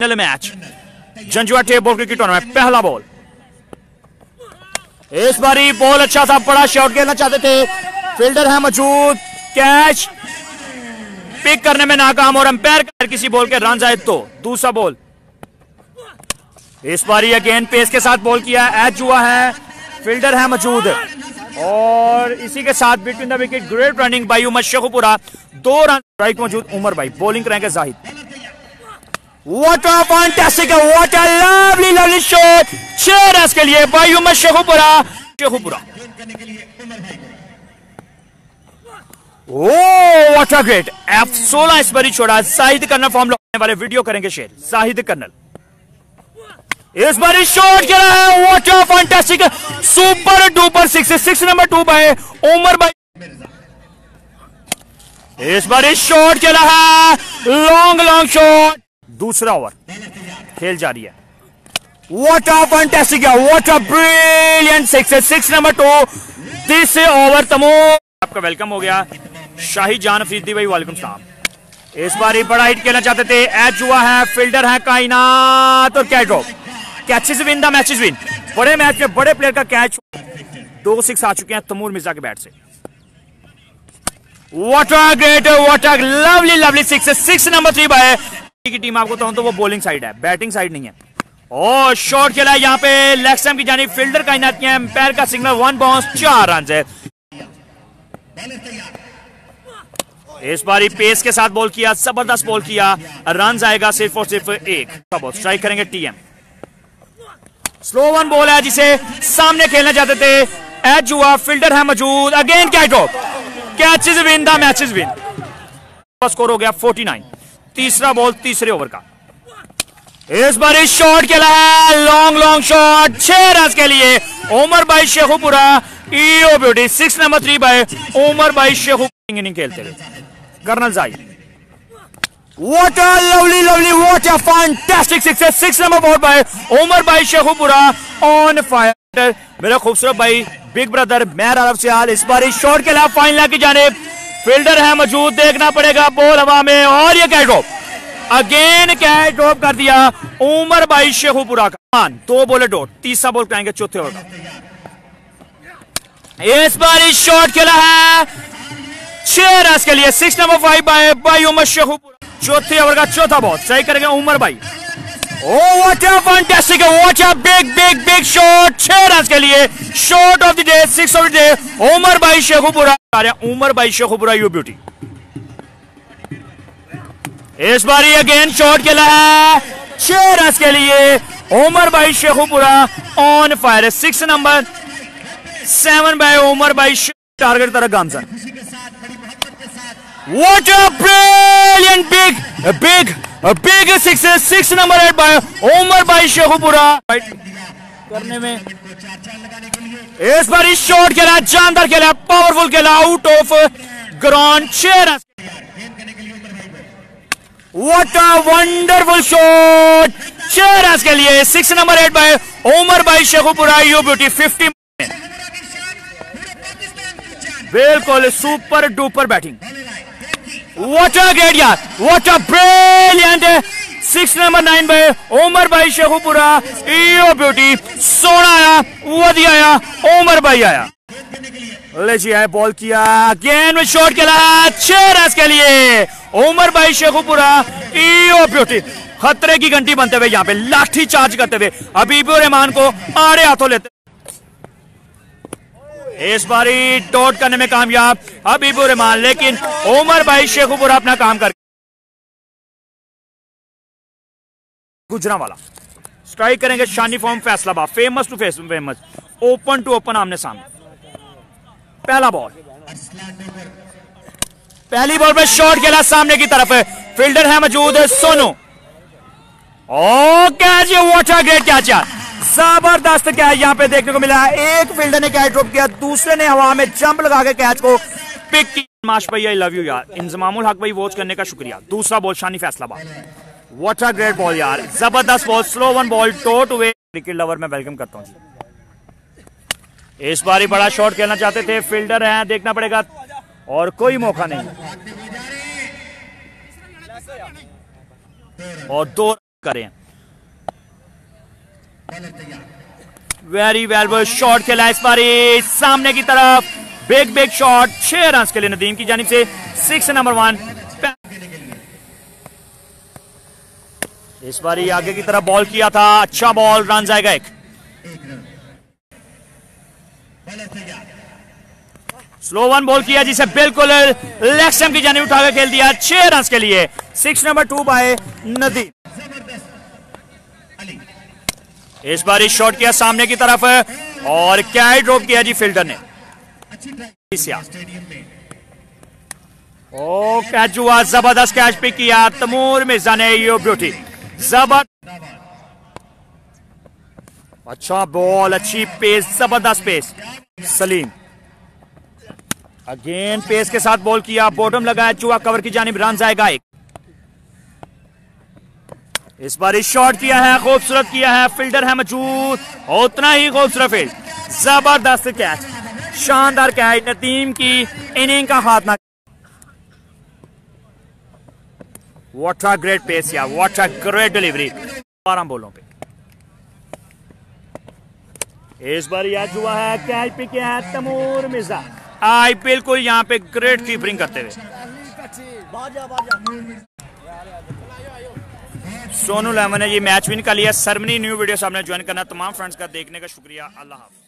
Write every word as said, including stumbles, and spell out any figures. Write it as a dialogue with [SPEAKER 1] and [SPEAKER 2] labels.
[SPEAKER 1] Match Janjua tape ball cricket tournament पहला ball. इस बारी बॉल अच्छा था, बड़ा शॉट खेलना चाहते थे, फील्डर है मौजूद, कैच पिक करने में नाकाम और अंपायर किसी बॉल के रन आए तो दूसरा बॉल। इस बारी अगेन पेस के साथ बॉल किया, एच हुआ है, फील्डर है मौजूद और इसी के साथ between the wicket great running by Umar Sheikhupura, दो रन स्ट्राइक मौजूद उमर भाई, बॉलिंग करेंगे Zahid. What a fantastic, what a lovely lovely shot, छह रन के लिए by Umar Sheikhupura Sheikhupura oh what a great F सोलह इस बारी छोड़ा। जाहिद कर्नल फॉर्म लगाने वाले वीडियो करेंगे शेयर, जाहिद कर्नल इस बारी शॉट खेला है, what a fantastic super duper six, six number two by Umar भाई। इस बारी शॉट खेला है, लॉन्ग लॉन्ग शॉट, दूसरा ओवर खेल जारी है। What a fantastic, what a brilliant six, six number two this over तमाम। आपका वेलकम हो गया शाही जान अफरीदी भाई, वालेकुम सलाम। इस बारी बड़ा हिट खेलना चाहते थे, एच हुआ है, फील्डर है कायनात और catch drop, catches win the matches win. बड़े मैच में बड़े प्लेयर का कैच, दो सिक्स आ चुके हैं तैमूर मिर्जा के बैट से। What a great, what a lovely lovely six, six number three by की टीम। आपको तो, तो वो बॉलिंग साइड है, बैटिंग साइड नहीं है। और शॉट खेला है यहाँ पे लेग स्टंप की जानिब, फील्डर कायनात के एम्पायर का सिग्नल, वन बाउंस, चार रन है। इस बारी पेस के साथ बॉल किया, जबरदस्त बॉल किया, रन आएगा सिर्फ और सिर्फ एक। स्ट्राइक करेंगे टीएम, स्लो वन बॉल है जिसे सामने खेलना चाहते थे, एज हुआ, फील्डर है मौजूद, again catch drop, catches win the matches win. Score हो गया उनचास, तीसरा बॉल तीसरे ओवर का। इस बार शॉट खेला है, लॉन्ग लॉन्ग शॉट, छह रन के लिए उमर भाई Sheikhupura, you beauty, six number three by Umar भाई शेखुपुरा। इनिंग खेलते हुए colonel Zahid, what a lovely lovely, what a fantastic six, six number four by Umar भाई शेखुपुरा ऑन फायर। मेरा खूबसूरत भाई बिग ब्रदर मेहर अरब सियाल, इस बार शॉट खेला फाइनल की जानिब, फील्डर है मौजूद, देखना पड़ेगा बॉल हवा में और ये catch drop, again catch drop कर दिया उमर भाई शेखुपुरा का। दो बॉल डॉट, तीसरा बॉल कराएंगे चौथे ओवर का। इस बार शॉट खेला है, छह रन के लिए, six number five by by Umar Sheikhupura, चौथे ओवर का चौथा बॉल सही करेंगे उमर भाई। Oh, what a fantastic, what a big, big, big shot, छह रन के लिए, shot of the day, six of the day, Umar भाई शेखुपुरा, उमर भाई शेखुपुरा यू ब्यूटी। इस बारी अगेन शॉट खेला है, छह रन के लिए, उमर भाई Sheikhupura on fire, six number seven by Umar भाई, टारगेट तरह गामसन। What a brilliant big, a big, a big six, six number eight by Umar भाई शेखुपुरा करने में। इस बार इस शॉट खेला, जानदार खेला, पावरफुल खेला, आउट ऑफ ग्राउंड, छह run. What a wonderful shot, छह रन के लिए, six number eight by Umar भाई शेखुपुरा यू ब्यूटी, फिफ्टी। बिल्कुल super duper batting, What a great यार, what a brilliant six number nine by Umar भाई शेखुपुरा, ईओ ब्यूटी, सोना आया, वधी आया, उमर भाई आया, ले जी आया, बॉल किया, अगेन में शॉट खेला, छह रन के लिए उमर भाई शेखुपुरा, ईओ ब्यूटी। खतरे की घंटी बनते हुए यहाँ पे लाठी चार्ज करते हुए हबीबुर रहमान को आड़े हाथों लेते, इस बारी डॉट करने में कामयाब हबीबुर रहमान, लेकिन उमर भाई शेखुपुरा अपना काम कर। गुजरांवाला स्ट्राइक करेंगे, Shani from Faisalabad, famous to face famous, open to open आमने सामने। पहला बॉल, पहली बॉल पे शॉट खेला सामने की तरफ, फील्डर है मौजूद, Sonu, oh catch, what a great catch यार, जबरदस्त कैच यहाँ पे देखने को मिला। एक फील्डर ने कैच ड्रॉप किया, दूसरे ने हवा में जंप लगा के कैच को पिक किया। माश भाई आई लव यू यार, इंजमामुल हक भाई वॉच करने का शुक्रिया। दूसरा ball Shani Faisalabad, what a great ball यार, जबरदस्त ball, slow one ball, dot हुए। क्रिकेट लवर में वेलकम करता हूँ जी। इस बार बड़ा शॉट खेलना चाहते थे, फील्डर है, देखना पड़ेगा और कोई मौका नहीं, और दो करें। वेरी वेल शॉट खेला इस बारी सामने की तरफ, बिग बिग शॉट, छह रन के लिए नदीम की जानिब से, सिक्स नंबर वन। इस बारी आगे की तरफ बॉल किया था, अच्छा बॉल, रन जाएगा एक। स्लो वन बॉल किया जिसे बिल्कुल लेग स्टंप की जानिब उठाकर खेल दिया, छह रन के लिए, six number two by Nadeem. इस बार शॉट किया सामने की तरफ और कैच ड्रॉप किया जी फील्डर ने। ओ कैच हुआ, जबरदस्त कैच पिक किया तैमूर मिर्जा ने, यो ब्यूटी, जबरदस्त, अच्छा बॉल, अच्छी पेस, जबरदस्त पेस। सलीम अगेन पेस के साथ बॉल किया, बॉटम लगाया, चुहा कवर की जानिब, रन जाएगा एक। इस बार शॉट किया है, खूबसूरत किया है, फील्डर है मौजूद, उतना ही खूबसूरत फील्ड, जबरदस्त कैच, शानदार कैच, नदीम की इनिंग का खात्मा। व्हाट अ ग्रेट पेस या व्हाट अ ग्रेट डिलीवरी, बारह बॉलों पे। इस बार आज हुआ है, कैच पे किया है तैमूर मिर्जा, आई बिल्कुल यहाँ पे ग्रेट कीपिंग करते हुए। सोनू लेमन ने ये मैच विन कर लिया। सरमनी न्यू वीडियो सामने ज्वाइन करना, तमाम फ्रेंड्स का देखने का शुक्रिया। अल्लाह हाफ़िज़।